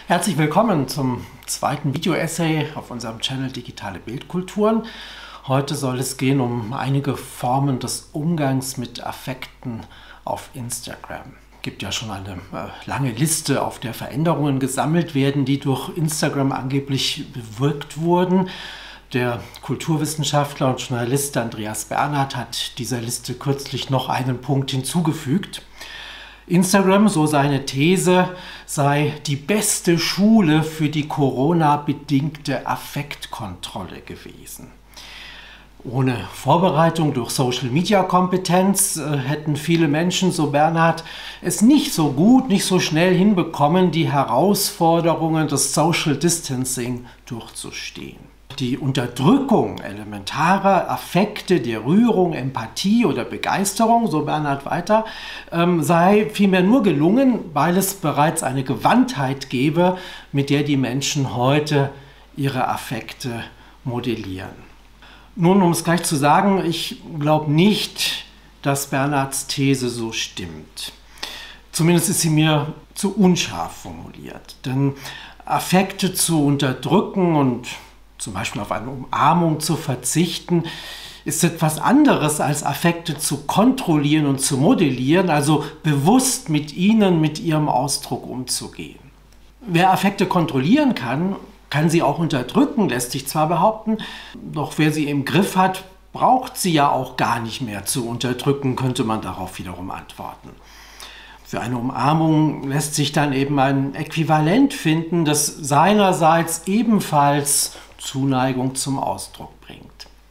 Herzlich willkommen zum zweiten Video-Essay auf unserem Channel Digitale Bildkulturen. Heute soll es gehen um einige Formen des Umgangs mit Affekten auf Instagram. Es gibt ja schon eine lange Liste, auf der Veränderungen gesammelt werden, die durch Instagram angeblich bewirkt wurden. Der Kulturwissenschaftler und Journalist Andreas Bernhardt hat dieser Liste kürzlich noch einen Punkt hinzugefügt. Instagram, so seine These, sei die beste Schule für die Corona-bedingte Affektkontrolle gewesen. Ohne Vorbereitung durch Social-Media-Kompetenz hätten viele Menschen, so Bernhardt, es nicht so gut, nicht so schnell hinbekommen, die Herausforderungen des Social Distancing durchzustehen. Die Unterdrückung elementarer Affekte der Rührung, Empathie oder Begeisterung, so Bernhardt weiter, sei vielmehr nur gelungen, weil es bereits eine Gewandtheit gäbe, mit der die Menschen heute ihre Affekte modellieren. Nun, um es gleich zu sagen, ich glaube nicht, dass Bernhardts These so stimmt. Zumindest ist sie mir zu unscharf formuliert. Denn Affekte zu unterdrücken und zum Beispiel auf eine Umarmung zu verzichten, ist etwas anderes als Affekte zu kontrollieren und zu modellieren, also bewusst mit ihnen, mit ihrem Ausdruck umzugehen. Wer Affekte kontrollieren kann, kann sie auch unterdrücken, lässt sich zwar behaupten, doch wer sie im Griff hat, braucht sie ja auch gar nicht mehr zu unterdrücken, könnte man darauf wiederum antworten. Für eine Umarmung lässt sich dann eben ein Äquivalent finden, das seinerseits ebenfalls Zuneigung zum Ausdruck bringt.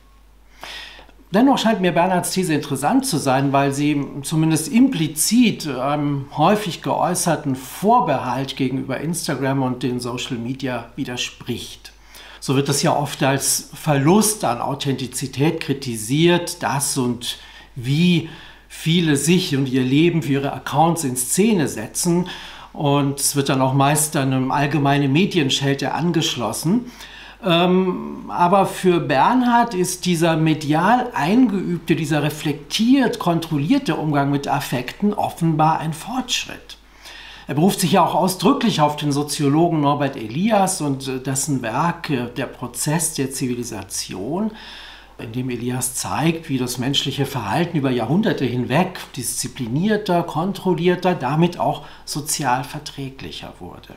Dennoch scheint mir Bernhardts These interessant zu sein, weil sie zumindest implizit einem häufig geäußerten Vorbehalt gegenüber Instagram und den Social Media widerspricht. So wird das ja oft als Verlust an Authentizität kritisiert, dass und wie viele sich und ihr Leben für ihre Accounts in Szene setzen, und es wird dann auch meist einem allgemeinen Medienschelte angeschlossen. Aber für Bernhardt ist dieser medial eingeübte, dieser reflektiert, kontrollierte Umgang mit Affekten offenbar ein Fortschritt. Er beruft sich ja auch ausdrücklich auf den Soziologen Norbert Elias und dessen Werk Der Prozess der Zivilisation, in dem Elias zeigt, wie das menschliche Verhalten über Jahrhunderte hinweg disziplinierter, kontrollierter, damit auch sozial verträglicher wurde.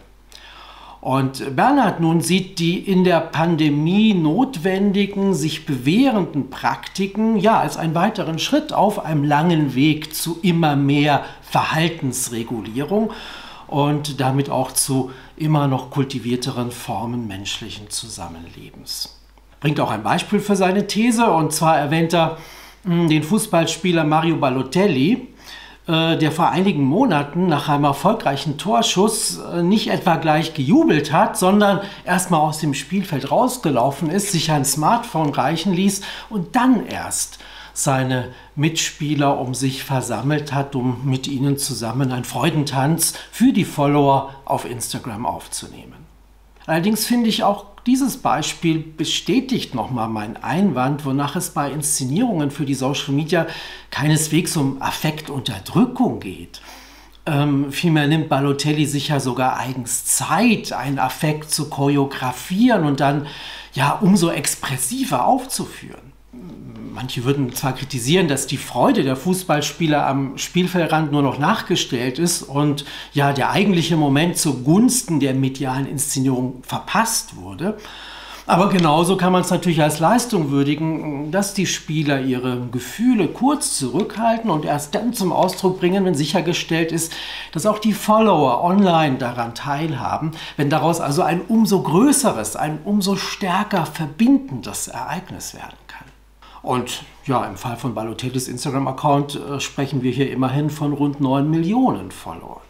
Und Bernhardt nun sieht die in der Pandemie notwendigen, sich bewährenden Praktiken ja als einen weiteren Schritt auf einem langen Weg zu immer mehr Verhaltensregulierung und damit auch zu immer noch kultivierteren Formen menschlichen Zusammenlebens. Bringt auch ein Beispiel für seine These, und zwar erwähnt er den Fußballspieler Mario Balotelli, der vor einigen Monaten nach einem erfolgreichen Torschuss nicht etwa gleich gejubelt hat, sondern erstmal aus dem Spielfeld rausgelaufen ist, sich ein Smartphone reichen ließ und dann erst seine Mitspieler um sich versammelt hat, um mit ihnen zusammen einen Freudentanz für die Follower auf Instagram aufzunehmen. Allerdings finde ich auch, dieses Beispiel bestätigt nochmal meinen Einwand, wonach es bei Inszenierungen für die Social Media keineswegs um Affektunterdrückung geht. Vielmehr nimmt Balotelli sich ja sogar eigens Zeit, einen Affekt zu choreografieren und dann ja umso expressiver aufzuführen. Manche würden zwar kritisieren, dass die Freude der Fußballspieler am Spielfeldrand nur noch nachgestellt ist und ja der eigentliche Moment zugunsten der medialen Inszenierung verpasst wurde. Aber genauso kann man es natürlich als Leistung würdigen, dass die Spieler ihre Gefühle kurz zurückhalten und erst dann zum Ausdruck bringen, wenn sichergestellt ist, dass auch die Follower online daran teilhaben, wenn daraus also ein umso größeres, ein umso stärker verbindendes Ereignis werden kann. Und ja, im Fall von Balotellis Instagram-Account sprechen wir hier immerhin von rund 9 Millionen Followern.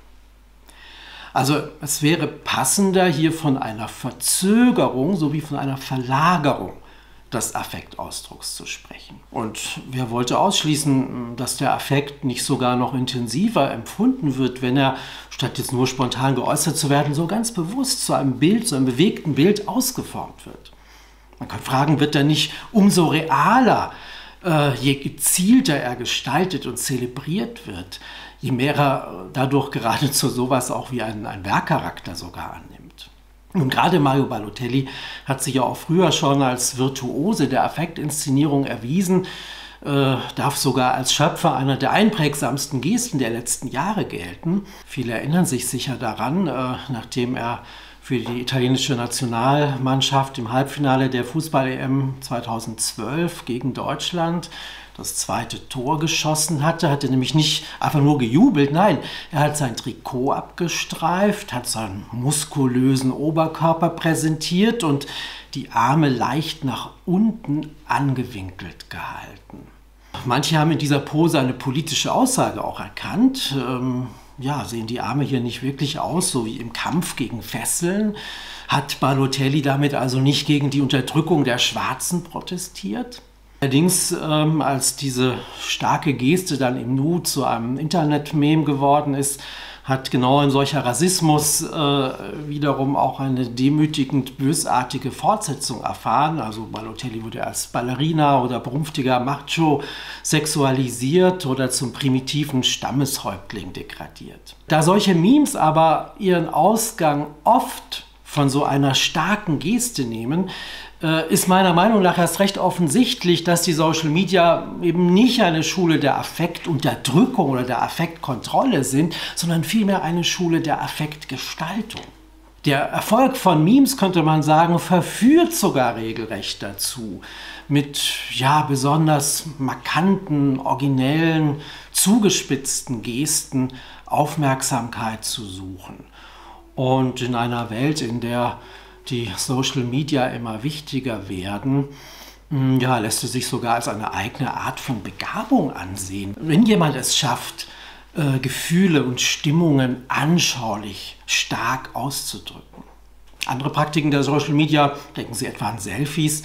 Also es wäre passender, hier von einer Verzögerung sowie von einer Verlagerung des Affektausdrucks zu sprechen. Und wer wollte ausschließen, dass der Affekt nicht sogar noch intensiver empfunden wird, wenn er, statt jetzt nur spontan geäußert zu werden, so ganz bewusst zu einem Bild, zu einem bewegten Bild ausgeformt wird? Man kann fragen, wird er nicht umso realer, je gezielter er gestaltet und zelebriert wird, je mehr er dadurch geradezu sowas auch wie einen Werkcharakter sogar annimmt. Und gerade Mario Balotelli hat sich ja auch früher schon als Virtuose der Affektinszenierung erwiesen, darf sogar als Schöpfer einer der einprägsamsten Gesten der letzten Jahre gelten. Viele erinnern sich sicher daran, nachdem er für die italienische Nationalmannschaft im Halbfinale der Fußball-EM 2012 gegen Deutschland das zweite Tor geschossen hatte, hat er nämlich nicht einfach nur gejubelt, nein, er hat sein Trikot abgestreift, hat seinen muskulösen Oberkörper präsentiert und die Arme leicht nach unten angewinkelt gehalten. Manche haben in dieser Pose eine politische Aussage auch erkannt. Sehen die Arme hier nicht wirklich aus, so wie im Kampf gegen Fesseln? Hat Balotelli damit also nicht gegen die Unterdrückung der Schwarzen protestiert? Allerdings, als diese starke Geste dann im Nu zu einem Internet-Meme geworden ist, hat genau ein solcher Rassismus wiederum auch eine demütigend bösartige Fortsetzung erfahren. Also Balotelli wurde als Ballerina oder prumpftiger Macho sexualisiert oder zum primitiven Stammeshäuptling degradiert. Da solche Memes aber ihren Ausgang oft von so einer starken Geste nehmen, ist meiner Meinung nach erst recht offensichtlich, dass die Social Media eben nicht eine Schule der Affektunterdrückung oder der Affektkontrolle sind, sondern vielmehr eine Schule der Affektgestaltung. Der Erfolg von Memes, könnte man sagen, verführt sogar regelrecht dazu, mit besonders markanten, originellen, zugespitzten Gesten Aufmerksamkeit zu suchen. Und in einer Welt, in der die Social Media immer wichtiger werden, lässt es sich sogar als eine eigene Art von Begabung ansehen. Wenn jemand es schafft, Gefühle und Stimmungen anschaulich stark auszudrücken. Andere Praktiken der Social Media, denken Sie etwa an Selfies,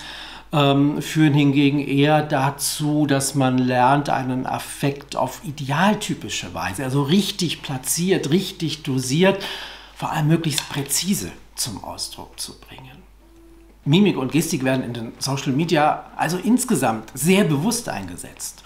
führen hingegen eher dazu, dass man lernt, einen Affekt auf idealtypische Weise, also richtig platziert, richtig dosiert, vor allem möglichst präzise zum Ausdruck zu bringen. Mimik und Gestik werden in den Social Media also insgesamt sehr bewusst eingesetzt.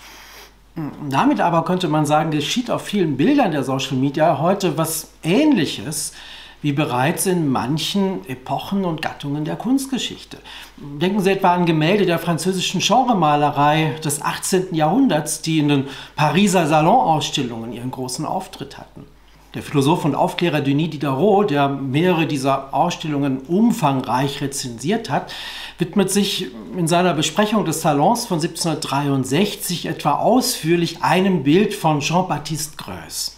Damit aber könnte man sagen, geschieht auf vielen Bildern der Social Media heute was Ähnliches wie bereits in manchen Epochen und Gattungen der Kunstgeschichte. Denken Sie etwa an Gemälde der französischen Genremalerei des 18. Jahrhunderts, die in den Pariser Salonausstellungen ihren großen Auftritt hatten. Der Philosoph und Aufklärer Denis Diderot, der mehrere dieser Ausstellungen umfangreich rezensiert hat, widmet sich in seiner Besprechung des Salons von 1763 etwa ausführlich einem Bild von Jean-Baptiste Greuze.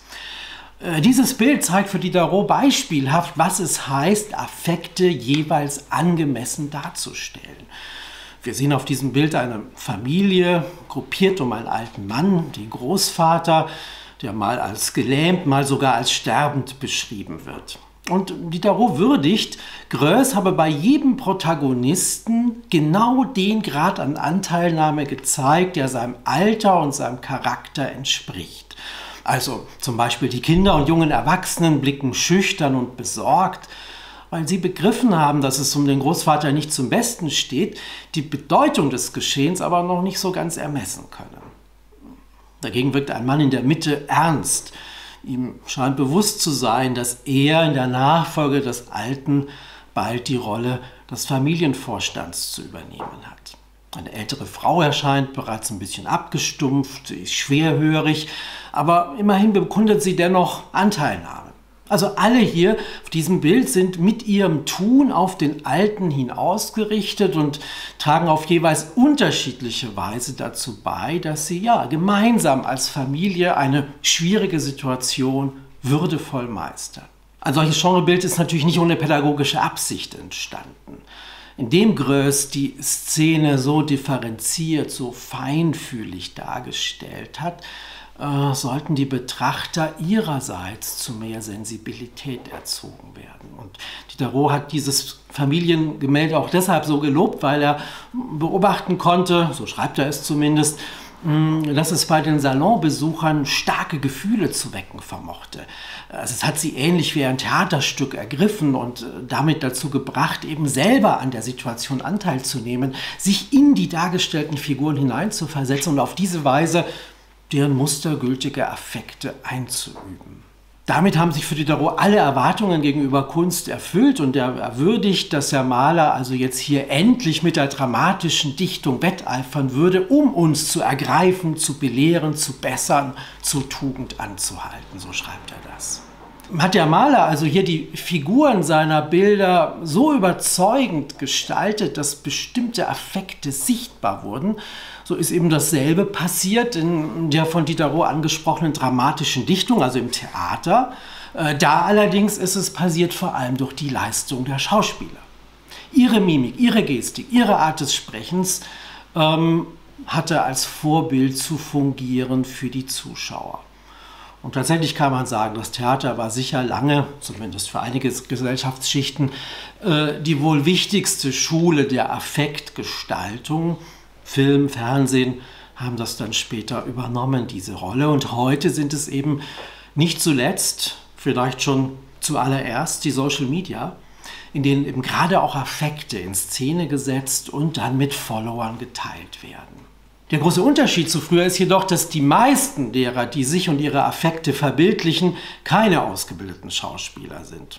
Dieses Bild zeigt für Diderot beispielhaft, was es heißt, Affekte jeweils angemessen darzustellen. Wir sehen auf diesem Bild eine Familie, gruppiert um einen alten Mann, den Großvater, der mal als gelähmt, mal sogar als sterbend beschrieben wird. Und Diderot würdigt, Greuze habe bei jedem Protagonisten genau den Grad an Anteilnahme gezeigt, der seinem Alter und seinem Charakter entspricht. Also zum Beispiel die Kinder und jungen Erwachsenen blicken schüchtern und besorgt, weil sie begriffen haben, dass es um den Großvater nicht zum Besten steht, die Bedeutung des Geschehens aber noch nicht so ganz ermessen können. Dagegen wirkt ein Mann in der Mitte ernst. Ihm scheint bewusst zu sein, dass er in der Nachfolge des Alten bald die Rolle des Familienvorstands zu übernehmen hat. Eine ältere Frau erscheint bereits ein bisschen abgestumpft, ist schwerhörig, aber immerhin bekundet sie dennoch Anteilnahme. Also alle hier auf diesem Bild sind mit ihrem Tun auf den Alten hin ausgerichtet und tragen auf jeweils unterschiedliche Weise dazu bei, dass sie gemeinsam als Familie eine schwierige Situation würdevoll meistern. Ein solches Genrebild ist natürlich nicht ohne pädagogische Absicht entstanden. Indem Greuze die Szene so differenziert, so feinfühlig dargestellt hat, sollten die Betrachter ihrerseits zu mehr Sensibilität erzogen werden. Und Diderot hat dieses Familiengemälde auch deshalb so gelobt, weil er beobachten konnte, so schreibt er es zumindest, dass es bei den Salonbesuchern starke Gefühle zu wecken vermochte. Also es hat sie ähnlich wie ein Theaterstück ergriffen und damit dazu gebracht, eben selber an der Situation Anteil zu nehmen, sich in die dargestellten Figuren hineinzuversetzen und auf diese Weise deren mustergültige Affekte einzuüben. Damit haben sich für Diderot alle Erwartungen gegenüber Kunst erfüllt und er würdigt, dass der Maler also jetzt hier endlich mit der dramatischen Dichtung wetteifern würde, um uns zu ergreifen, zu belehren, zu bessern, zur Tugend anzuhalten. So schreibt er das. Hat der Maler also hier die Figuren seiner Bilder so überzeugend gestaltet, dass bestimmte Affekte sichtbar wurden, so ist eben dasselbe passiert in der von Diderot angesprochenen dramatischen Dichtung, also im Theater. Da allerdings ist es passiert vor allem durch die Leistung der Schauspieler. Ihre Mimik, ihre Gestik, ihre Art des Sprechens hatte als Vorbild zu fungieren für die Zuschauer. Und tatsächlich kann man sagen, das Theater war sicher lange, zumindest für einige Gesellschaftsschichten, die wohl wichtigste Schule der Affektgestaltung. Film, Fernsehen haben das dann später übernommen, diese Rolle. Und heute sind es eben nicht zuletzt, vielleicht schon zuallererst, die Social Media, in denen eben gerade auch Affekte in Szene gesetzt und dann mit Followern geteilt werden. Der große Unterschied zu früher ist jedoch, dass die meisten derer, die sich und ihre Affekte verbildlichen, keine ausgebildeten Schauspieler sind.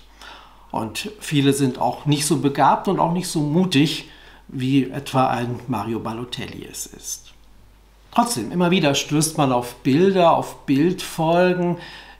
Und viele sind auch nicht so begabt und auch nicht so mutig, wie etwa ein Mario Balotelli es ist. Trotzdem, immer wieder stößt man auf Bilder, auf Bildfolgen,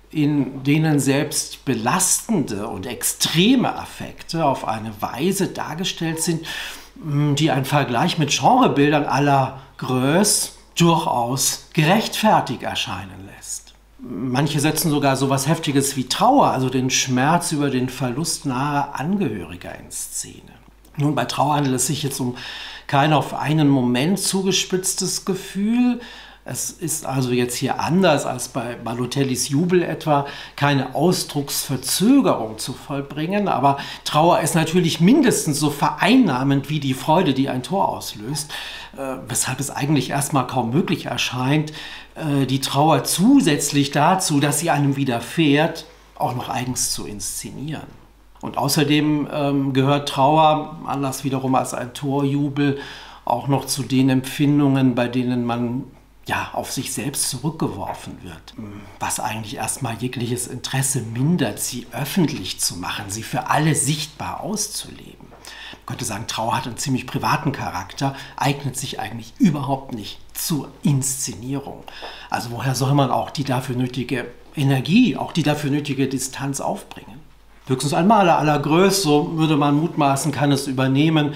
in denen selbst belastende und extreme Affekte auf eine Weise dargestellt sind, die einen Vergleich mit Genrebildern à la Greuze durchaus gerechtfertigt erscheinen lässt. Manche setzen sogar so etwas Heftiges wie Trauer, also den Schmerz über den Verlust naher Angehöriger in Szene. Nun, bei Trauer handelt es sich jetzt um kein auf einen Moment zugespitztes Gefühl. Es ist also jetzt hier anders als bei Balotellis Jubel etwa keine Ausdrucksverzögerung zu vollbringen, aber Trauer ist natürlich mindestens so vereinnahmend wie die Freude, die ein Tor auslöst, weshalb es eigentlich erstmal kaum möglich erscheint, die Trauer zusätzlich dazu, dass sie einem widerfährt, auch noch eigens zu inszenieren. Und außerdem gehört Trauer, anders wiederum als ein Torjubel, auch noch zu den Empfindungen, bei denen man auf sich selbst zurückgeworfen wird. Was eigentlich erstmal jegliches Interesse mindert, sie öffentlich zu machen, sie für alle sichtbar auszuleben. Man könnte sagen, Trauer hat einen ziemlich privaten Charakter, eignet sich eigentlich überhaupt nicht zur Inszenierung. Also woher soll man auch die dafür nötige Energie, auch die dafür nötige Distanz aufbringen? Höchstens ein Maler à la Greuze, so würde man mutmaßen, kann es übernehmen,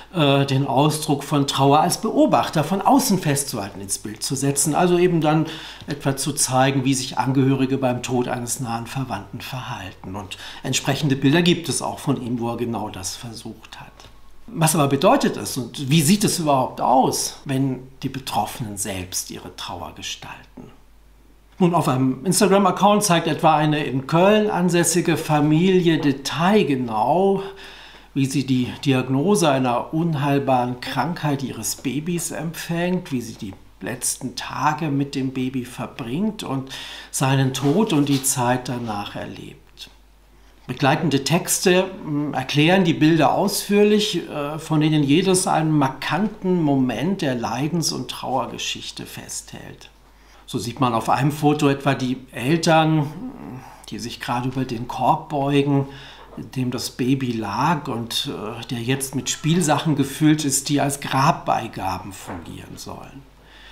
den Ausdruck von Trauer als Beobachter von außen festzuhalten, ins Bild zu setzen. Also eben dann etwa zu zeigen, wie sich Angehörige beim Tod eines nahen Verwandten verhalten. Und entsprechende Bilder gibt es auch von ihm, wo er genau das versucht hat. Was aber bedeutet es und wie sieht es überhaupt aus, wenn die Betroffenen selbst ihre Trauer gestalten? Nun, auf einem Instagram-Account zeigt etwa eine in Köln ansässige Familie detailgenau, wie sie die Diagnose einer unheilbaren Krankheit ihres Babys empfängt, wie sie die letzten Tage mit dem Baby verbringt und seinen Tod und die Zeit danach erlebt. Begleitende Texte erklären die Bilder ausführlich, von denen jedes einen markanten Moment der Leidens- und Trauergeschichte festhält. So sieht man auf einem Foto etwa die Eltern, die sich gerade über den Korb beugen, in dem das Baby lag und der jetzt mit Spielsachen gefüllt ist, die als Grabbeigaben fungieren sollen.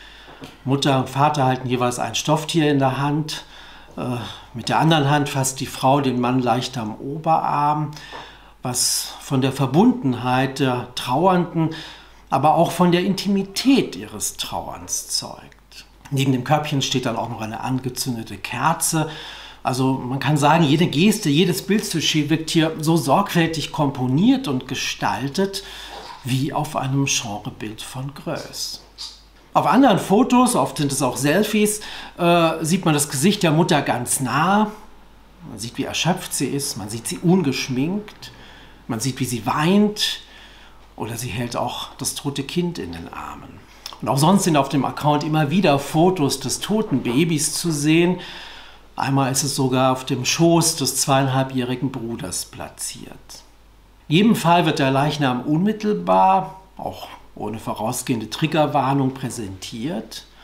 Mutter und Vater halten jeweils ein Stofftier in der Hand. Mit der anderen Hand fasst die Frau den Mann leicht am Oberarm, was von der Verbundenheit der Trauernden, aber auch von der Intimität ihres Trauerns zeugt. Neben dem Körbchen steht dann auch noch eine angezündete Kerze. Also man kann sagen, jede Geste, jedes Bildsujet wirkt hier so sorgfältig komponiert und gestaltet wie auf einem Genrebild von Greuze. Auf anderen Fotos, oft sind es auch Selfies, sieht man das Gesicht der Mutter ganz nah. Man sieht, wie erschöpft sie ist, man sieht sie ungeschminkt, man sieht, wie sie weint oder sie hält auch das tote Kind in den Armen. Und auch sonst sind auf dem Account immer wieder Fotos des toten Babys zu sehen. Einmal ist es sogar auf dem Schoß des 2,5-jährigen Bruders platziert. In jedem Fall wird der Leichnam unmittelbar, auch ohne vorausgehende Triggerwarnung, präsentiert.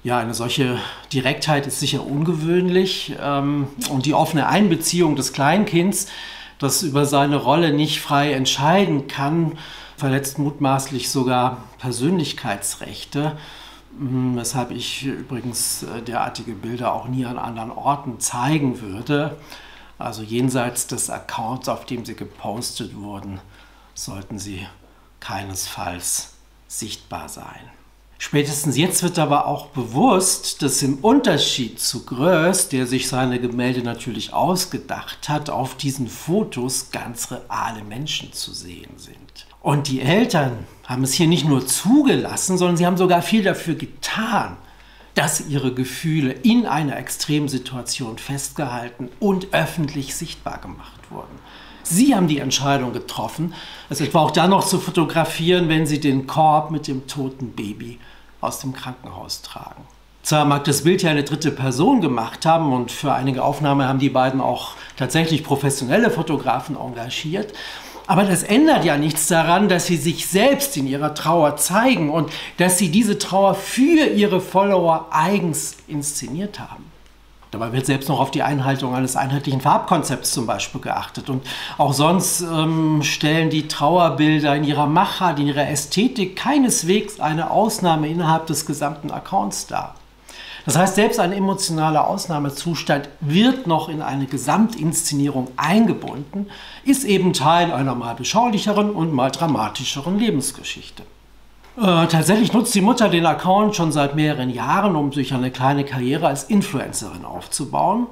Ja, eine solche Direktheit ist sicher ungewöhnlich und die offene Einbeziehung des Kleinkinds, das über seine Rolle nicht frei entscheiden kann, verletzt mutmaßlich sogar Persönlichkeitsrechte, weshalb ich übrigens derartige Bilder auch nie an anderen Orten zeigen würde. Also jenseits des Accounts, auf dem sie gepostet wurden, sollten sie keinesfalls sichtbar sein. Spätestens jetzt wird aber auch bewusst, dass im Unterschied zu Größ, der sich seine Gemälde natürlich ausgedacht hat, auf diesen Fotos ganz reale Menschen zu sehen sind. Und die Eltern haben es hier nicht nur zugelassen, sondern sie haben sogar viel dafür getan, dass ihre Gefühle in einer Extremsituation festgehalten und öffentlich sichtbar gemacht wurden. Sie haben die Entscheidung getroffen, es etwa auch dann noch zu fotografieren, wenn sie den Korb mit dem toten Baby aus dem Krankenhaus tragen. Zwar mag das Bild ja eine dritte Person gemacht haben und für einige Aufnahmen haben die beiden auch tatsächlich professionelle Fotografen engagiert, aber das ändert ja nichts daran, dass sie sich selbst in ihrer Trauer zeigen und dass sie diese Trauer für ihre Follower eigens inszeniert haben. Dabei wird selbst noch auf die Einhaltung eines einheitlichen Farbkonzepts zum Beispiel geachtet. Und auch sonst stellen die Trauerbilder in ihrer Machart, in ihrer Ästhetik keineswegs eine Ausnahme innerhalb des gesamten Accounts dar. Das heißt, selbst ein emotionaler Ausnahmezustand wird noch in eine Gesamtinszenierung eingebunden, ist eben Teil einer mal beschaulicheren und mal dramatischeren Lebensgeschichte. Tatsächlich nutzt die Mutter den Account schon seit mehreren Jahren, um sich eine kleine Karriere als Influencerin aufzubauen.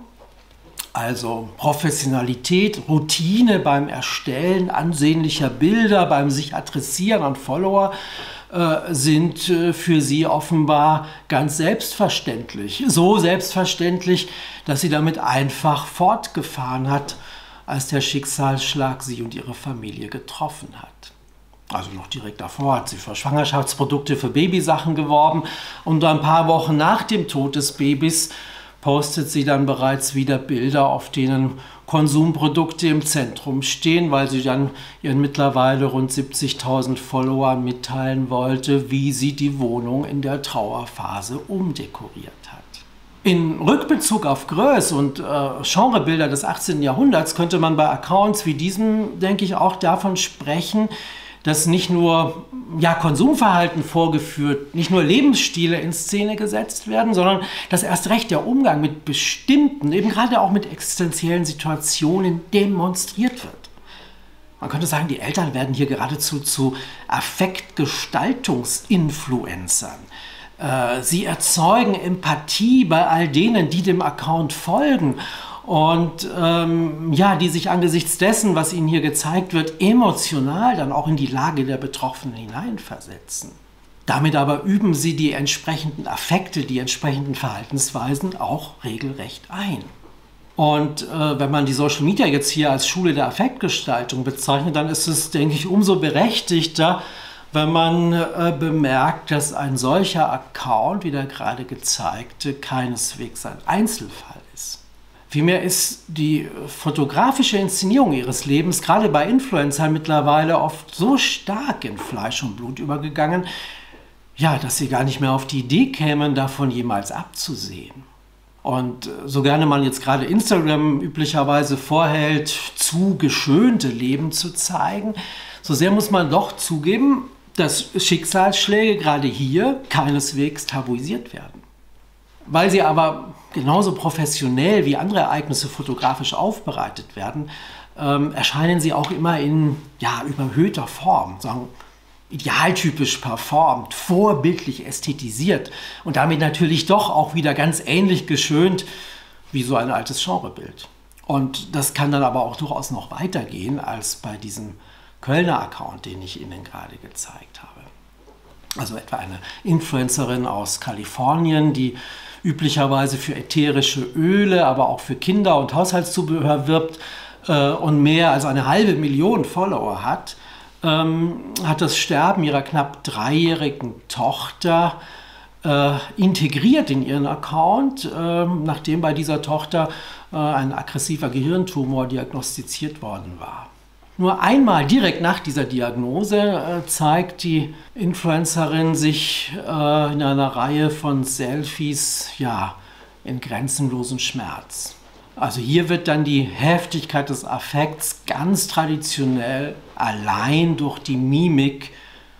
Also Professionalität, Routine beim Erstellen ansehnlicher Bilder, beim sich adressieren an Follower sind für sie offenbar ganz selbstverständlich. So selbstverständlich, dass sie damit einfach fortgefahren hat, als der Schicksalsschlag sie und ihre Familie getroffen hat. Also noch direkt davor hat sie für Schwangerschaftsprodukte, für Babysachen geworben und ein paar Wochen nach dem Tod des Babys postet sie dann bereits wieder Bilder, auf denen Konsumprodukte im Zentrum stehen, weil sie dann ihren mittlerweile rund 70.000 Followern mitteilen wollte, wie sie die Wohnung in der Trauerphase umdekoriert hat. In Rückbezug auf Größ und Genrebilder des 18. Jahrhunderts könnte man bei Accounts wie diesem, denke ich, auch davon sprechen, dass nicht nur Konsumverhalten vorgeführt, nicht nur Lebensstile in Szene gesetzt werden, sondern dass erst recht der Umgang mit bestimmten, eben gerade auch mit existenziellen Situationen demonstriert wird. Man könnte sagen, die Eltern werden hier geradezu zu Affektgestaltungsinfluencern. Sie erzeugen Empathie bei all denen, die dem Account folgen. Und die sich angesichts dessen, was ihnen hier gezeigt wird, emotional dann auch in die Lage der Betroffenen hineinversetzen. Damit aber üben sie die entsprechenden Affekte, die entsprechenden Verhaltensweisen auch regelrecht ein. Und wenn man die Social Media jetzt hier als Schule der Affektgestaltung bezeichnet, dann ist es, denke ich, umso berechtigter, wenn man bemerkt, dass ein solcher Account, wie der gerade gezeigte, keineswegs ein Einzelfall ist. Vielmehr ist die fotografische Inszenierung ihres Lebens, gerade bei Influencern, mittlerweile oft so stark in Fleisch und Blut übergegangen, dass sie gar nicht mehr auf die Idee kämen, davon jemals abzusehen. Und so gerne man jetzt gerade Instagram üblicherweise vorhält, zu geschönte Leben zu zeigen, so sehr muss man doch zugeben, dass Schicksalsschläge gerade hier keineswegs tabuisiert werden. Weil sie aber genauso professionell wie andere Ereignisse fotografisch aufbereitet werden, erscheinen sie auch immer in überhöhter Form, sagen idealtypisch performt, vorbildlich ästhetisiert und damit natürlich doch auch wieder ganz ähnlich geschönt wie so ein altes Genrebild. Und das kann dann aber auch durchaus noch weitergehen als bei diesem Kölner Account, den ich Ihnen gerade gezeigt habe. Also etwa eine Influencerin aus Kalifornien, die üblicherweise für ätherische Öle, aber auch für Kinder- und Haushaltszubehör wirbt und mehr als 500.000 Follower hat, hat das Sterben ihrer knapp 3-jährigen Tochter integriert in ihren Account, nachdem bei dieser Tochter ein aggressiver Gehirntumor diagnostiziert worden war. Nur einmal direkt nach dieser Diagnose zeigt die Influencerin sich in einer Reihe von Selfies, ja, in grenzenlosen Schmerz. Also hier wird dann die Heftigkeit des Affekts ganz traditionell allein durch die Mimik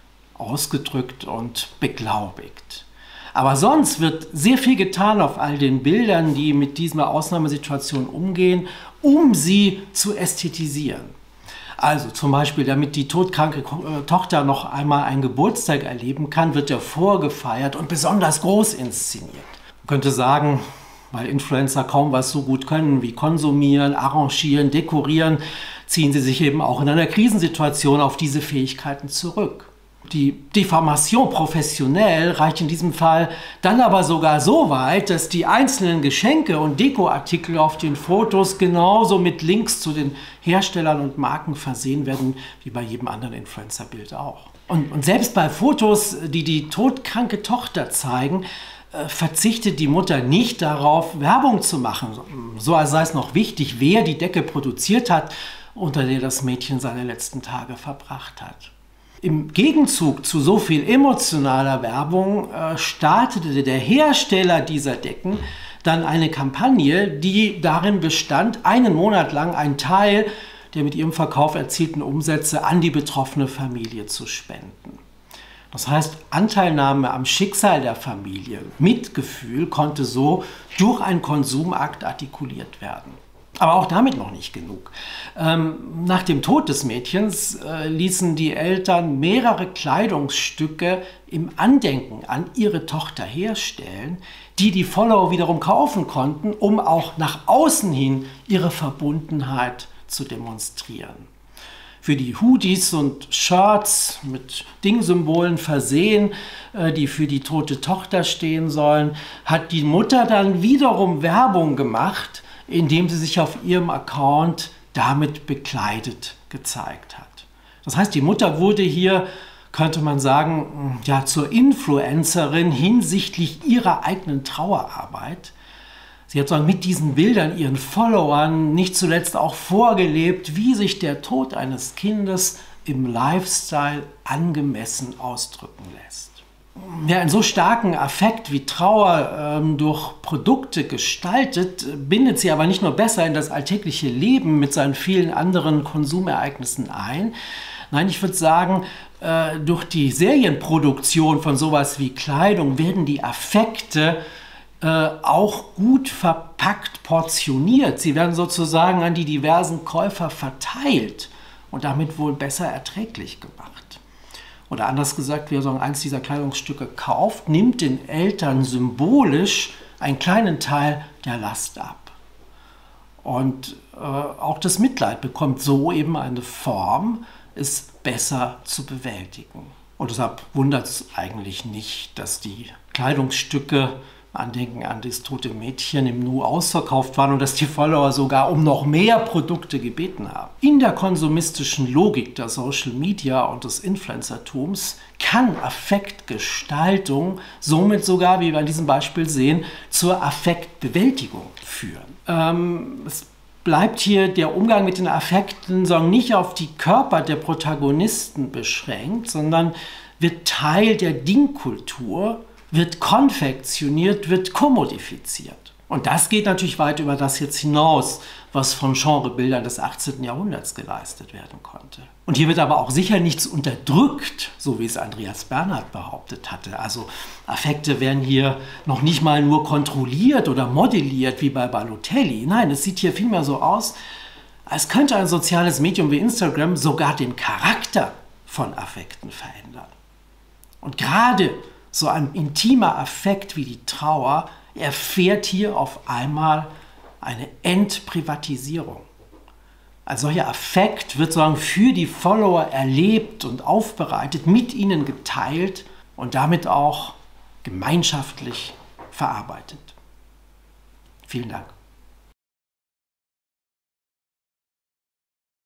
ausgedrückt und beglaubigt. Aber sonst wird sehr viel getan auf all den Bildern, die mit dieser Ausnahmesituation umgehen, um sie zu ästhetisieren. Also zum Beispiel, damit die todkranke Tochter noch einmal einen Geburtstag erleben kann, wird er vorgefeiert und besonders groß inszeniert. Man könnte sagen, weil Influencer kaum was so gut können wie konsumieren, arrangieren, dekorieren, ziehen sie sich eben auch in einer Krisensituation auf diese Fähigkeiten zurück. Die Diffamation professionell reicht in diesem Fall dann aber sogar so weit, dass die einzelnen Geschenke und Dekoartikel auf den Fotos genauso mit Links zu den Herstellern und Marken versehen werden, wie bei jedem anderen Influencer-Bild auch. Und selbst bei Fotos, die die todkranke Tochter zeigen, verzichtet die Mutter nicht darauf, Werbung zu machen. So als sei es noch wichtig, wer die Decke produziert hat, unter der das Mädchen seine letzten Tage verbracht hat. Im Gegenzug zu so viel emotionaler Werbung startete der Hersteller dieser Decken dann eine Kampagne, die darin bestand, einen Monat lang einen Teil der mit ihrem Verkauf erzielten Umsätze an die betroffene Familie zu spenden. Das heißt, Anteilnahme am Schicksal der Familie, Mitgefühl konnte so durch einen Konsumakt artikuliert werden. Aber auch damit noch nicht genug. Nach dem Tod des Mädchens ließen die Eltern mehrere Kleidungsstücke im Andenken an ihre Tochter herstellen, die die Follower wiederum kaufen konnten, um auch nach außen hin ihre Verbundenheit zu demonstrieren. Für die Hoodies und Shirts mit Dingsymbolen versehen, die für die tote Tochter stehen sollen, hat die Mutter dann wiederum Werbung gemacht, indem sie sich auf ihrem Account damit bekleidet gezeigt hat. Das heißt, die Mutter wurde hier, könnte man sagen, ja, zur Influencerin hinsichtlich ihrer eigenen Trauerarbeit. Sie hat mit diesen Bildern ihren Followern nicht zuletzt auch vorgelebt, wie sich der Tod eines Kindes im Lifestyle angemessen ausdrücken lässt. Wer einen so starken Affekt wie Trauer durch Produkte gestaltet, bindet sie aber nicht nur besser in das alltägliche Leben mit seinen vielen anderen Konsumereignissen ein. Nein, ich würde sagen, durch die Serienproduktion von sowas wie Kleidung werden die Affekte auch gut verpackt portioniert. Sie werden sozusagen an die diversen Käufer verteilt und damit wohl besser erträglich gemacht. Oder anders gesagt, wer eins dieser Kleidungsstücke kauft, nimmt den Eltern symbolisch einen kleinen Teil der Last ab. Und auch das Mitleid bekommt so eben eine Form, es besser zu bewältigen. Und deshalb wundert es eigentlich nicht, dass die Kleidungsstücke Andenken an das tote Mädchen im Nu ausverkauft waren und dass die Follower sogar um noch mehr Produkte gebeten haben. In der konsumistischen Logik der Social Media und des Influencertums kann Affektgestaltung somit sogar, wie wir an diesem Beispiel sehen, zur Affektbewältigung führen. Es bleibt hier der Umgang mit den Affekten nicht auf die Körper der Protagonisten beschränkt, sondern wird Teil der Dingkultur, wird konfektioniert, wird kommodifiziert. Und das geht natürlich weit über das jetzt hinaus, was von Genrebildern des 18. Jahrhunderts geleistet werden konnte. Und hier wird aber auch sicher nichts unterdrückt, so wie es Andreas Bernhard behauptet hatte. Also Affekte werden hier noch nicht mal nur kontrolliert oder modelliert wie bei Balotelli. Nein, es sieht hier vielmehr so aus, als könnte ein soziales Medium wie Instagram sogar den Charakter von Affekten verändern. Und gerade so ein intimer Affekt wie die Trauer erfährt hier auf einmal eine Entprivatisierung. Ein solcher Affekt wird für die Follower erlebt und aufbereitet, mit ihnen geteilt und damit auch gemeinschaftlich verarbeitet. Vielen Dank.